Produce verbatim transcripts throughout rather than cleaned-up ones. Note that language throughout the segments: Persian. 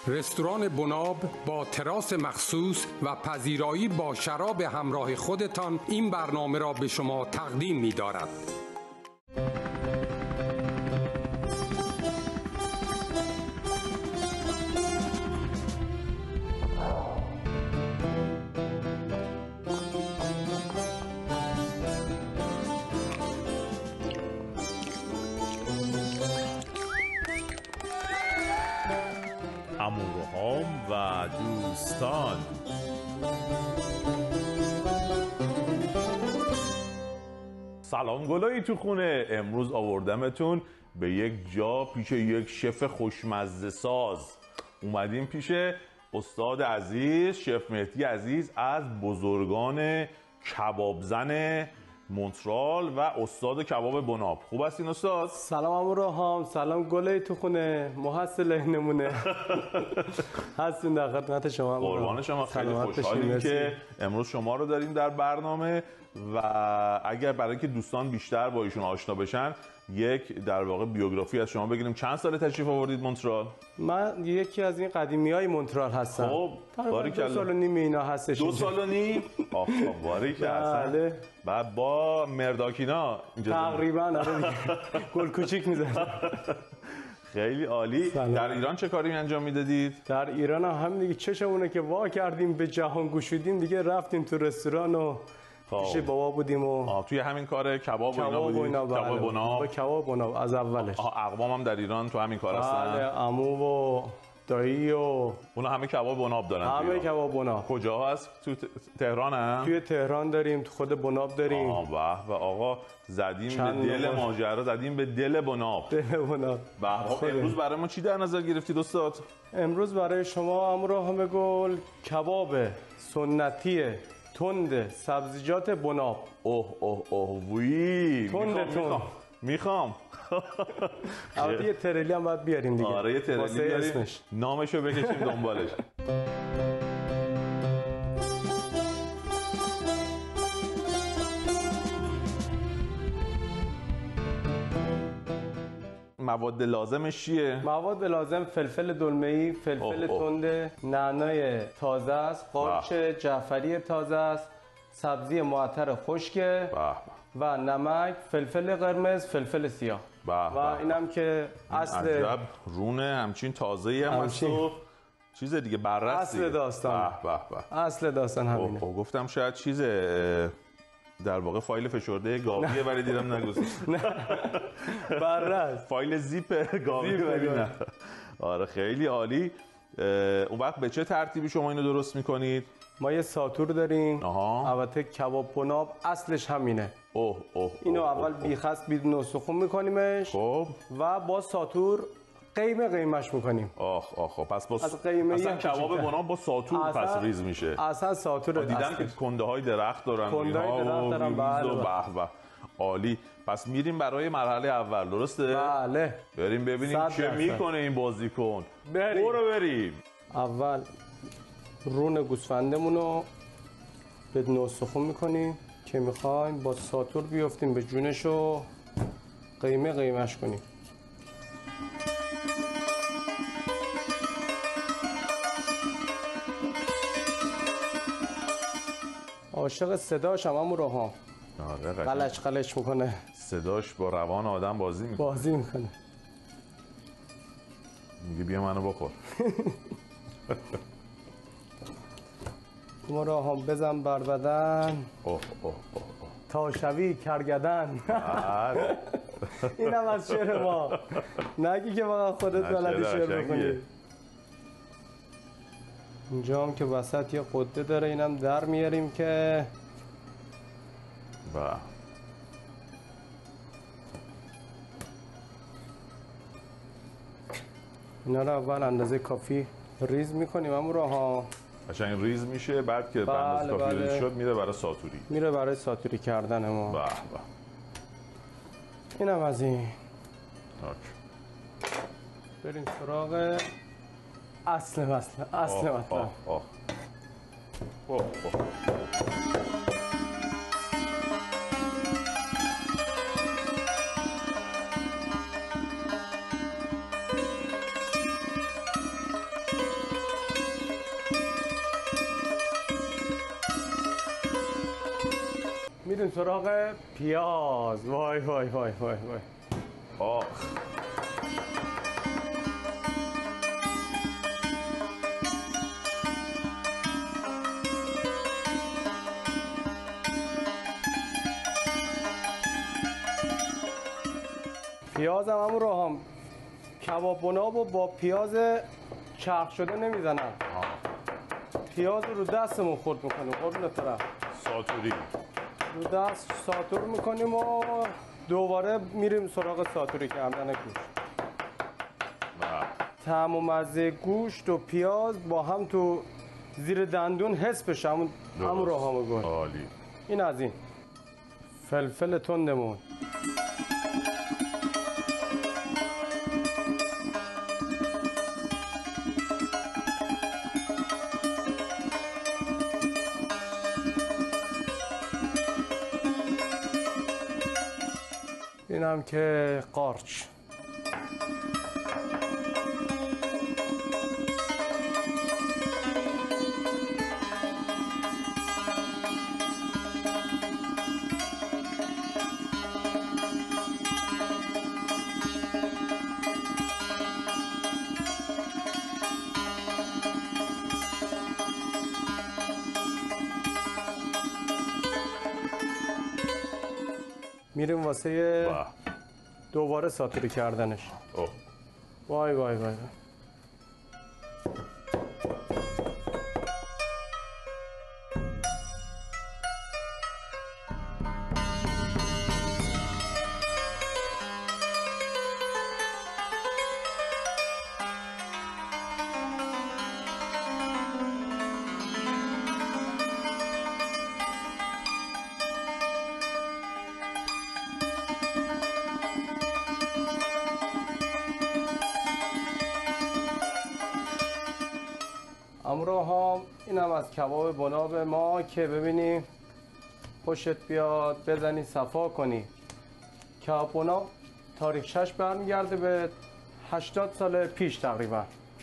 رستوران بناب با تراس مخصوص و پذیرایی با شراب همراه خودتان این برنامه را به شما تقدیم می دارد. عموروهام و دوستان، سلام گلایی تو خونه. امروز آوردمتون به یک جا پیش یک شف خوشمزه ساز. اومدیم پیش استاد عزیز شف مهدی عزیز از بزرگان کبابزن مونترال و استاد کباب بناب. خوب هستین استاد؟ سلام عموروهام، سلام گلای تو خونه، محصل نمونه. هستین در خدمت شما. قربان شما، خیلی خوشحالیم که امروز شما رو داریم در برنامه و اگر برای که دوستان بیشتر با ایشون آشنا بشن یک در واقع بیوگرافی از شما بگیریم. چند سال تشریف آوردید مونترال؟ من یکی از این قدیمیای مونترال هستم. خب باریکلا. دو سال و نیم اینا هستش. دو سال و نیم؟ آخ باریکلا. بله. بعد با مرداکینا اینجا تقریبا آره دیگه. گل کوچیک میزنه. خیلی عالی. در ایران چه کاری انجام میدادید؟ در ایران هم دیگه چشمونه که وا کردیم به جهان گشودیم دیگه، رفتیم تو رستوران و پیش بابا بودیم و آه توی همین کار کباب و اینا بودید؟ کباب بناب. با کباب بناب از اولش. آه اقوام هم در ایران تو همین کار هستن؟ بله، عمو و دایی و اونا همه کباب بناب دارن. همه کباب بناب. کجا هست؟ تو تهران هم؟ توی تهران داریم، تو خود بناب داریم. آه به و آقا زدیم به دل ماجرا، زدیم به دل بناب. دل بناب. به امروز برای ما چی در نظر گرفتید استاد؟ امروز برای شما عموروهام گل کباب سنتی تند سبزیجات بناب. اوه اوه اوه وی تند تند میخوام. البته یه تریلی هم باید بیاریم دیگه. آره یه تریلی بیاریم، نامشو بکشیم دنبالش. مواد لازمش چیه؟ مواد لازم فلفل دلمه‌ای، فلفل تند، نعنای تازه است، قارچ جعفری تازه است، سبزی معطر خشک و نمک، فلفل قرمز، فلفل سیاه. و اینم که اصل عجب رونه همچین تازه‌ای هم هست و چیز دیگه بررسی. اصل داستان. به به اصل داستان همینه. او گفتم شاید چیز در واقع فایل فشرده گاویه ولی دیدم نگذاشت. نه بررس فایل زیپ گاویه ولی نه. آره خیلی عالی. اون وقت به چه ترتیبی شما اینو درست میکنید؟ ما یه ساتور داریم. آها. البته کباب بناب اصلش همینه. اوه اوه اینو اول بیخست بدون استخون میکنیمش. خب و با ساتور قیمه قیمش میکنیم. آخ آخ پس با از قیمه اصلا کباب بناب با ساتور پس ریز میشه. اصلا ساتور دیدم که کنده های درخت دارن. کنده های درخت دارن. بله به به عالی. پس میریم برای مرحله اول، درسته؟ بله. بریم ببینیم چه میکنه این بازیکن. بریم. برو بریم. اول رون گوسفندمون رو بدون استخون میکنیم که میخوایم با ساتور بیافتیم به جونش و قیمه قیمش کنیم. عاشق صداش هم عموروهام. آره قشنگ. قلش قلش میکنه. صداش با روان آدم بازی میکنه. بازی میکنه. میگه بیا منو بخور. عموروهام بزن بر بدن. اوه اوه اوه تا شوی کرگدن. اینم از شعر ما. نگی که فقط خودت بلدی شعر بکنی. اینجا هم که وسط یه قده داره، اینم در میاریم که با اینا رو اول اندازه کافی ریز میکنیم عموروهام. قشنگ ریز میشه، بعد که بله اندازه کافی بله. ریز شد میره برای ساتوری. میره برای ساتوری کردن ما. به به. اینم از این. اوکی. بریم سراغ اصل مثل اصل آه مطلب. آه آه. اوه اوه. میریم سراغ پیاز. وای وای وای وای وای آخ پیاز هم همون راه هم کباب بناب و با پیاز چرخ شده نمیزنم، پیاز رو دستمون خورد میکنیم. قربون طرف ساتوری رو دست ساتور میکنیم و دوباره میریم سراغ ساتوری کردن گوشت. طعم و مزه گوشت و پیاز با هم تو زیر دندون حس بشه، همون همون راه هم گل. عالی. این از این فلفل تندمون. اینم که قارچ. میریم واسه با. دوباره ساتوری کردنش. اوه. وای وای وای وای. امروها این هم از کباب بناب ما که ببینی خوشت بیاد بزنی صفا کنی. کباب بناب تاریخش برمیگرده به هشتاد سال پیش تقریبا.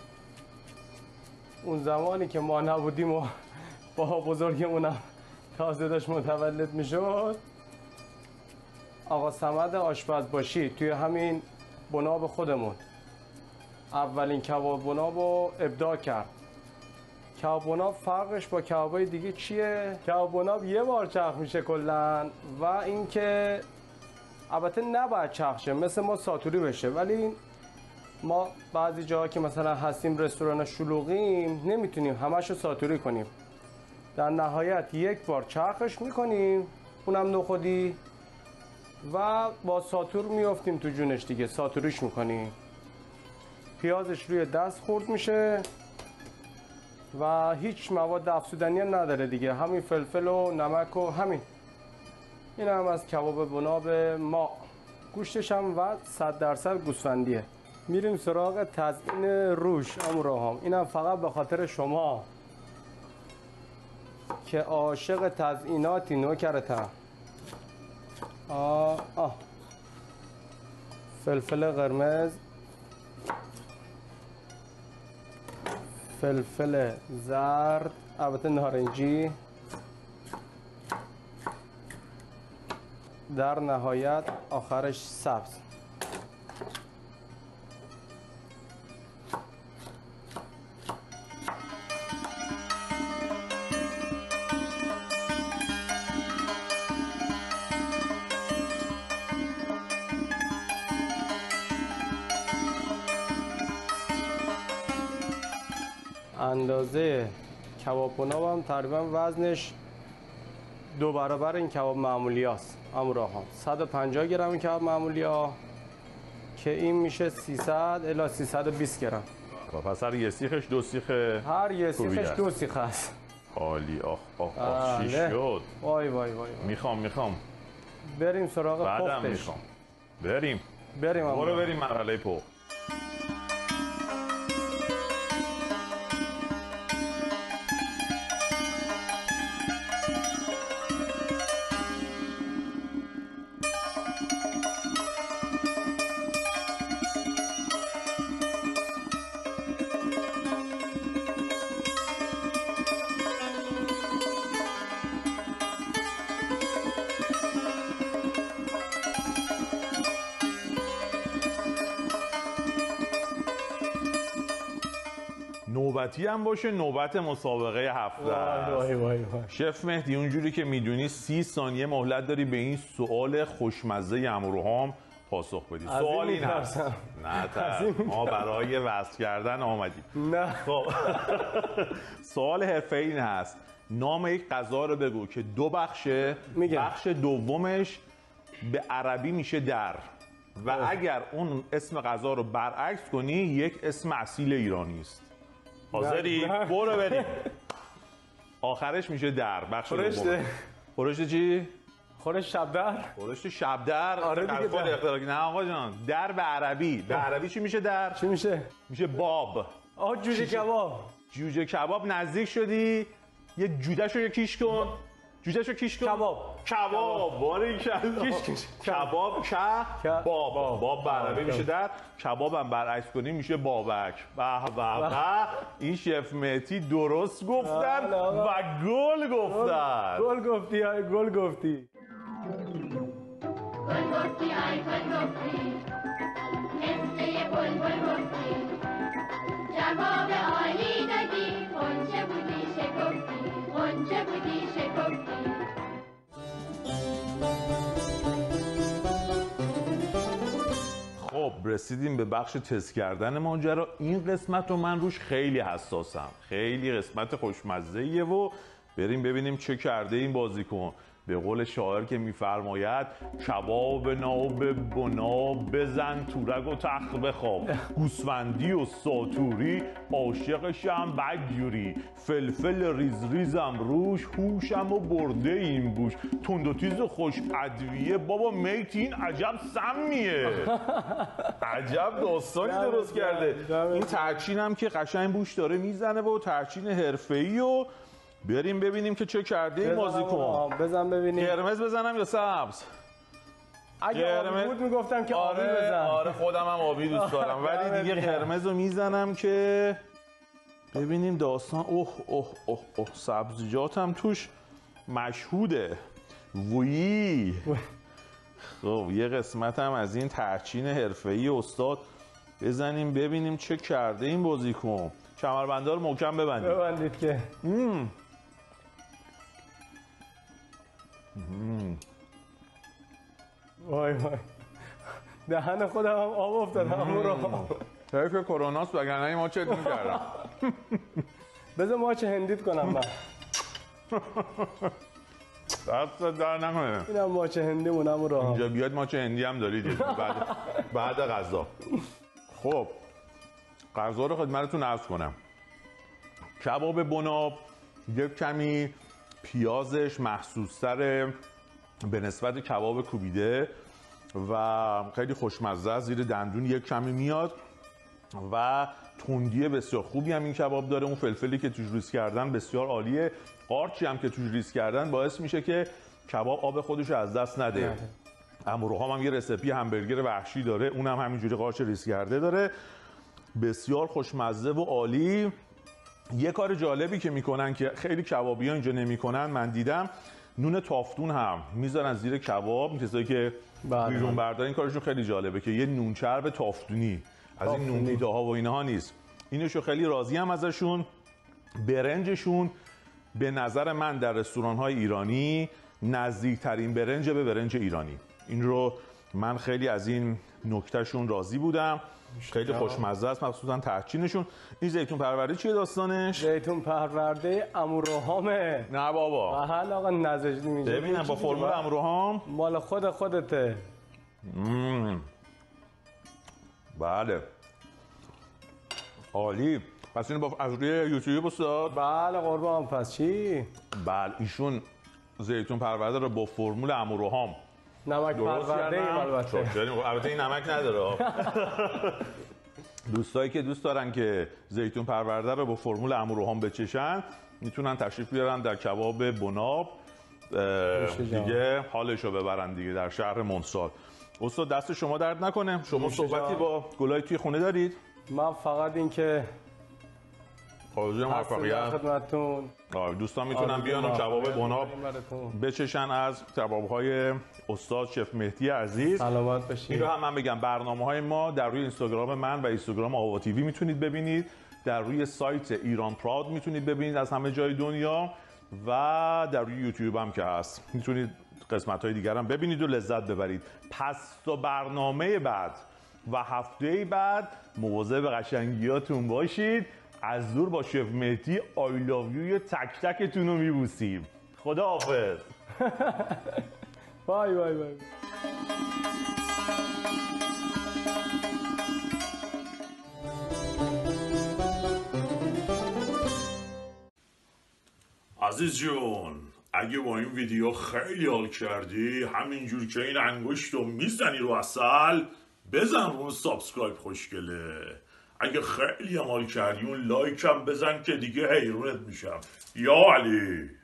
اون زمانی که ما نبودیم و با بزرگمونم تازه داشت متولد میشد، آقا صمد آشپزباشی توی همین بناب خودمون اولین کباب بناب رو ابداع کرد. کباب بناب فرقش با کبابای دیگه چیه؟ کباب بناب یه بار چرخ میشه کلا و اینکه البته نباید چرخ شه، مثل ما ساتوری بشه، ولی ما بعضی جاها که مثلا هستیم رستوران شلوغیم نمیتونیم همشو ساتوری کنیم. در نهایت یک بار چرخش میکنیم اونم نخودی و با ساتور میافتیم تو جونش دیگه، ساتوریش میکنیم. پیازش روی دست خورد میشه و هیچ مواد افزودنی نداره دیگه، همین فلفل و نمک و همین. این هم از کباب بناب ما. گوشتش هم و صد درصد گوسفندیه. میریم سراغ تزیین روش امروهام. این هم فقط به خاطر شما که عاشق تزییناتی نوکرتم. آه آه فلفل قرمز، فلفل زرد، البته نارنجی، در نهایت آخرش سبز. اندازه کباب بناب هم تقریبا وزنش دو برابر این کباب معمولی هست. امروها صد و پنجاه گرم این کباب معمولی ها که این میشه سیصد الی سیصد و بیست گرم. پس هر یه سیخش دو سیخ، هر یه سیخش دو سیخ هست. عالی. آخ آخ آخ چی شد؟ وای وای وای. میخوام میخوام بریم سراغ پختش. بعدم میخوام. بریم بریم برو بریم مرحله پخت. نوبتی هم باشه، نوبت مسابقه هفته است. وای وای وای. شف مهدی اونجوری که میدونی سی ثانیه مهلت داری به این سوال خوشمزه امروهام پاسخ بدی. سوال این هست. نه تا ما برای وصل کردن آمدیم. نه خب سوال حرفه‌ای این هست، نام یک غذا رو بگو که دو بخشه، میگم. بخش دومش به عربی میشه در و اوه. اگر اون اسم غذا رو برعکس کنی یک اسم اصیل ایرانی است. حاضری؟ نه. برو بریم. آخرش میشه در، بخش خورشت. دوم. خورشت چی؟ خورشت شب در. خورشت شب در. آره دیگه خود در. اختراعی. نه آقا جان، در به عربی. به عربی چی میشه در؟ چی میشه؟ میشه باب. آه جوجه کباب. جوجه کباب نزدیک شدی، یه جوده‌شو یکیش کن. جوجه‌شو کیش کن. کباب. کباب. باری کیش کیش. کباب کباب. باب به عربی میشه در، کباب هم برعکس کنی میشه بابک. به به به. این شف مهدی درست گفتن و گل گفتن. گل گفتی های گل گفتی. گل گفتی آی گل گفتی، مثل یه بلبل گفتی، جواب عالی دادی، غنچه بودی شکفتی، غنچه بودی شکفتی. خب رسیدیم به بخش تست کردن ماجرا. این قسمت رو من روش خیلی حساسم، خیلی قسمت خوشمزه‌ایه و بریم ببینیم چه کرده این بازیکن. به قول شاعر که میفرماید کباب ناب بنا بزن تورگ و تخت بخواب، گوسفندی و ساتوری عاشقشم بدجوری، فلفل ریز ریزم روش هوشم و برده این بوش، تند و تیز و خوش ادویه بابا میت این عجب سمیه. عجب داستانی درست کرده. این ترچین هم که قشنگ بوش داره میزنه و ترچین حرفه‌ای و بریم ببینیم که چه کرده این بازیکن. بزن ببینیم. قرمز بزنم یا سبز؟ اگه آبی بود میگفتم که آبی آره بزن. آره خودم هم آبی دوست دارم ولی دیگه قرمز رو میزنم که ببینیم داستان. اوه اوه اوه اوه سبزیجات هم توش مشهوده. وی خب یه قسمت هم از این ترچین حرفه‌ای استاد بزنیم ببینیم چه کرده این بازیکن. کمربنده رو محکم ببندید. ببندید که مم. وای وای دهن خودم هم آب افتاد همون رو. حیف کروناست وگرنه ما چت می‌کردم. بذار ماچ هندیت کنم من. دست در نکنه. اینم ماچ هندی مونم رو. اینجا بیاد ماچ هندی هم دارید بعد بعد غذا. خب غذا رو خدمتتون عرض کنم. کباب بناب یک کمی پیازش محسوس‌تره به نسبت کباب کوبیده و خیلی خوشمزه است، زیر دندون یک کمی میاد و تندی بسیار خوبی هم این کباب داره. اون فلفلی که توش ریز کردن بسیار عالیه، قارچی هم که توش ریز کردن باعث میشه که کباب آب خودش رو از دست نده. امروها هم یه رسیپی همبرگر وحشی داره، اونم هم همینجوری قارچ ریز کرده داره، بسیار خوشمزه و عالی. یه کار جالبی که میکنن که خیلی کبابی‌ها اینجا نمیکنن، من دیدم نون تافتون هم میذارن زیر کباب. کسایی که بیرون بردارن این کارشون خیلی جالبه که یه نون چرب تافتونی از این نون پیتاها و اینها نیست. اینشو خیلی راضی هم ازشون. برنجشون به نظر من در رستوران‌های ایرانی نزدیکترین برنج به برنج ایرانی. این رو من خیلی از این نکتهشون راضی بودم. خیلی خوشمزه است مخصوصا ترچینشون. این زیتون پرورده چیه داستانش؟ زیتون پرورده امروهامه. نه بابا. بله آقا نزدیک اینجا. ببینم با فرمول امروهام مال خود خودته. مم. بله عالی. پس اینو با از روی یوتیوب استاد؟ بله قربان. پس چی؟ بله ایشون زیتون پرورده رو با فرمول امروهام نمک پرورده البته. البته این نمک نداره. دوستایی که دوست دارن که زیتون پرورده رو با فرمول امروهام بچشن میتونن تشریف بیارن در کباب بناب دیگه حالش رو ببرن دیگه در شهر منصال. استاد دست شما درد نکنه. شما صحبتی با گلای توی خونه دارید؟ من فقط این که آرزوی موفقیت خدمتتون. دوستان میتونن بیان و کباب بناب بچشن از کباب‌های استاد شف مهدی عزیز. سلامت باشید. این رو هم من بگم برنامه‌های ما در روی اینستاگرام من و اینستاگرام آوا تیوی میتونید ببینید. در روی سایت ایران پراود میتونید ببینید از همه جای دنیا و در روی یوتیوب هم که هست میتونید قسمت های دیگر هم ببینید و لذت ببرید. پس تا برنامه بعد و هفته بعد مواظب قشنگیاتون باشید. از دور با شف مهدی آی لاو یو تک تکتون رو میبوسیم. خدا حافظ. بای بای بای. عزیز جون، اگه با این ویدیو خیلی حال کردی، همینجور که این انگشت رو میزنی رو عسل، بزن رو اون سابسکرایب خوشگله. اگه خیلی حال کردی اون لایک هم بزن که دیگه حیرونت میشم. یا علی.